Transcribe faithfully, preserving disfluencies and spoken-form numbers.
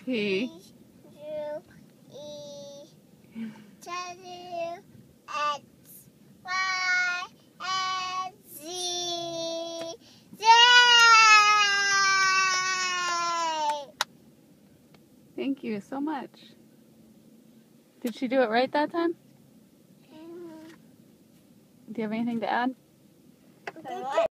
P, Q, E, W, X, Y, and Z. Z! thank you so much. Did she do it right that time? Mm-hmm. Do you have anything to add?